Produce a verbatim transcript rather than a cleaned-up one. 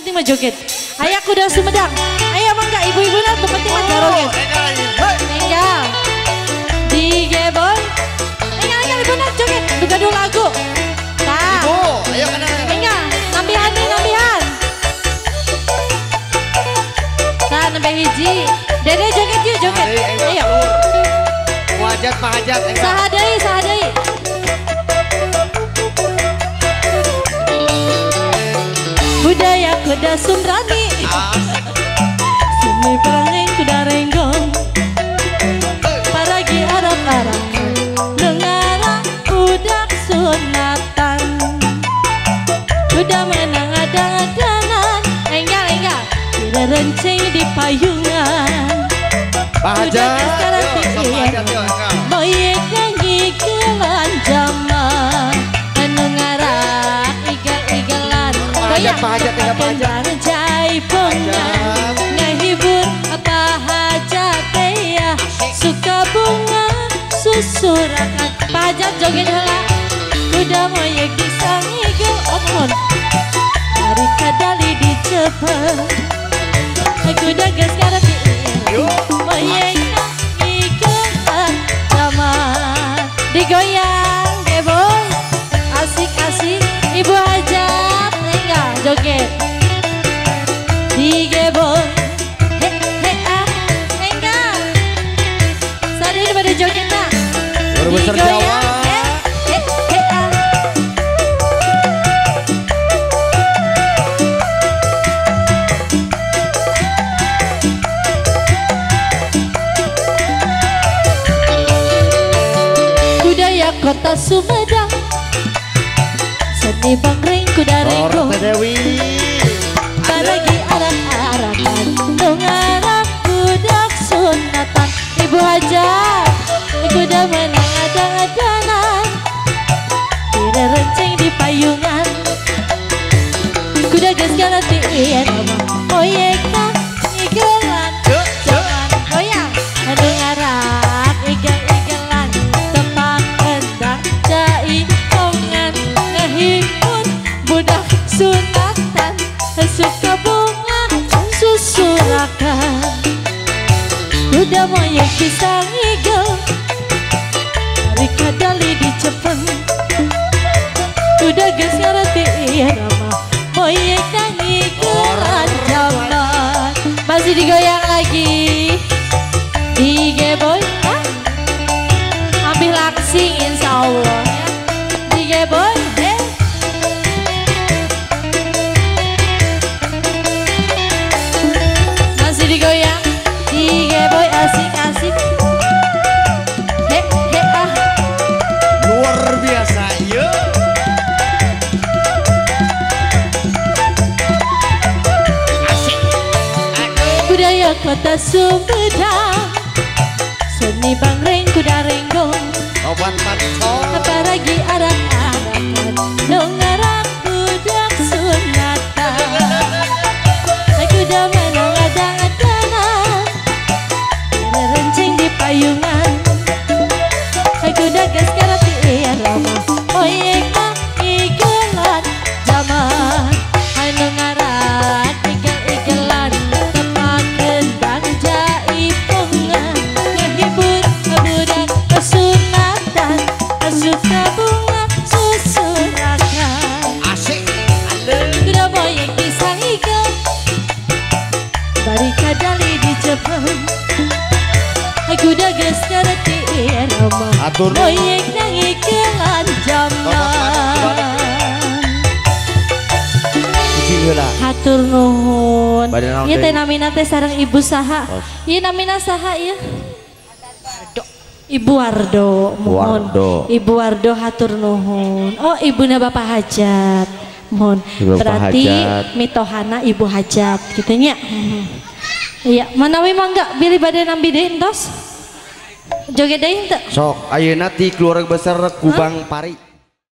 penting mah joget. Ayah kuda Sumedang. Ayah mangga ibu-ibu nah tuh penting mah joget. Enggak. D J boy. Enggak enggak ibu nah joget. Duga dulu lagu. Nah. Ibu, ayo kana. Enggak, nambihan nih nambihan. Nah, nambah hiji. Dede joget yuk joget. Ayo. Wajat pahajat enggak. Sahadai sahadai. Budaya kuda Sundrani. Sumi perangeng kuda renggong. Paragi arak-arakan dengaran budak sunatan. Kuda menang adang-adangan. Enggak enggak. Kuda renceng di payungan. Pahajat. Boyek nyanyi kelan jama. Anu ngarak igal-igalan. Pahajat pahajat enggak pahajat. Jai pengan ngehibur apa hajat ya. Suka bunga susurakan. Pahajat joget heula. Kuda moyek disangigel omon. Dari kadali dicepet. Kuda geus karep moyek ngikelan zaman. Digoyang ge boy. Asik-asik ibu hajat enggak joget. D J boy. He he ah enggak. Sadari pada joget nah. Baru besar Jawa. He he he ah. Budaya kota Sumedang. Seni bangreng kuda renggong. Paragi arak-arakan dengaran budak sunatan. Ibu hajat kuda menang adang-adangan. Tidak renceng di payungan. Kuda geus galatian moyek nah igelan jangan goyang. Anu ngarak igel-igelan tepak endang jai kongan ngehibur budak sunatan. Suka bunga susurakan. Kuda moyek pisang igel. Dari kadali dicepeng. Kuda geus ngartiin nama moyek nyanyi kelan jaman. Masih digoyang lagi. D J boy ah? Ambil langsing insya Allah ya. D J boy eh. Masih digoyang. D J boy asik-asik. He he ah. Luar biasa ya. Asik. Budaya kota Sumedang. Seni bangreng kuda renggong. Oban pancol. Apalagi arak-arakan dengaran budak sunatan. Kuda menang adang-adangan. Ada renceng di payungan. Kuda geus karatian rama. Moyek nah igelan zaman. Anu ngarak igel-igelan tepak kendang jai pengan. Ngehibur budak sunatan. Suka bunga susurakan. Asik. Kuda moyek pisang igel. Dari kadali dicepeng. Kuda geus karetian rama. Atur. Moyek nyanyi kelan jaman. Hatur nuhun. Ieu teh namina teh sareng ibu saha? Ieu namina saha ieu? Ibu Wardo. Mohon. Ibu Wardo hatur nuhun. Oh, ibuna Bapak Hajat. Mohon. Berarti mitohana Ibu Hajat kitu nya. Iya, manawi mangga bilih bade nambi deui entos. Joget deui henteu? Sok ayeuna ti keluarga besar Kubang Pari.